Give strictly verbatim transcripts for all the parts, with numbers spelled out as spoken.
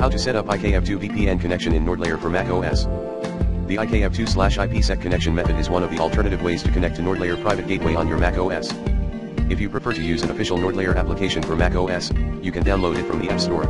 How to set up I K ev two V P N connection in NordLayer for macOS. The I K ev two slash IPsec connection method is one of the alternative ways to connect to NordLayer private gateway on your macOS. If you prefer to use an official NordLayer application for macOS, you can download it from the App Store.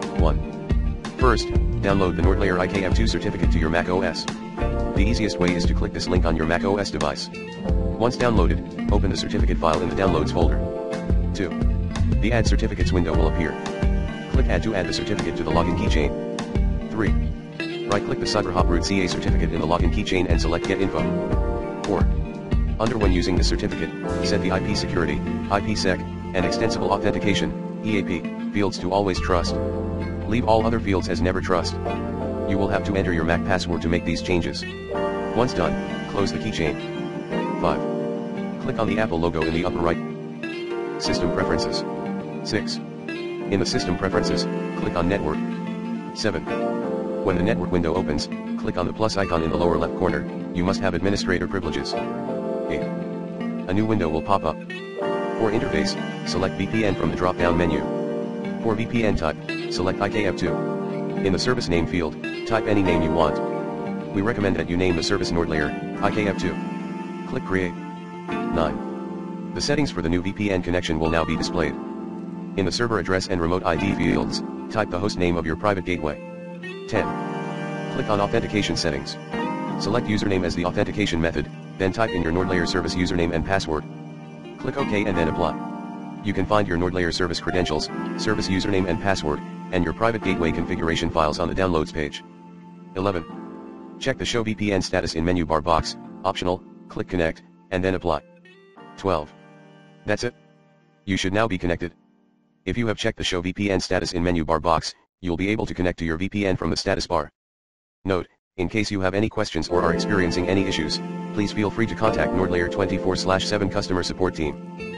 one. First, download the NordLayer I K ev two certificate to your macOS. The easiest way is to click this link on your macOS device. Once downloaded, open the certificate file in the Downloads folder. two. The Add Certificates window will appear. Click Add to add the certificate to the login keychain. three. Right-click the CyberHop Root C A certificate in the login keychain and select Get Info. four. Under when using the certificate, set the I P security, IPsec, and extensible authentication, E A P, fields to always trust. Leave all other fields as never trust. You will have to enter your Mac password to make these changes. Once done, close the keychain. five. Click on the Apple logo in the upper right. System Preferences. six. In the System Preferences, click on Network. seven. When the network window opens, click on the plus icon in the lower left corner. You must have administrator privileges. eight. A new window will pop up. For interface, select V P N from the drop-down menu. For V P N type, select I K ev two. In the service name field, type any name you want. We recommend that you name the service NordLayer, I K ev two. Click Create. nine. The settings for the new V P N connection will now be displayed. In the server address and remote I D fields, type the host name of your private gateway. ten. Click on Authentication Settings. Select username as the authentication method, then type in your NordLayer service username and password. Click OK and then apply. You can find your NordLayer service credentials, service username and password, and your private gateway configuration files on the Downloads page. eleven. Check the Show V P N status in menu bar box, optional, click Connect, and then apply. twelve. That's it. You should now be connected. If you have checked the Show V P N status in menu bar box, you'll be able to connect to your V P N from the status bar. Note, in case you have any questions or are experiencing any issues, please feel free to contact NordLayer twenty-four slash seven customer support team.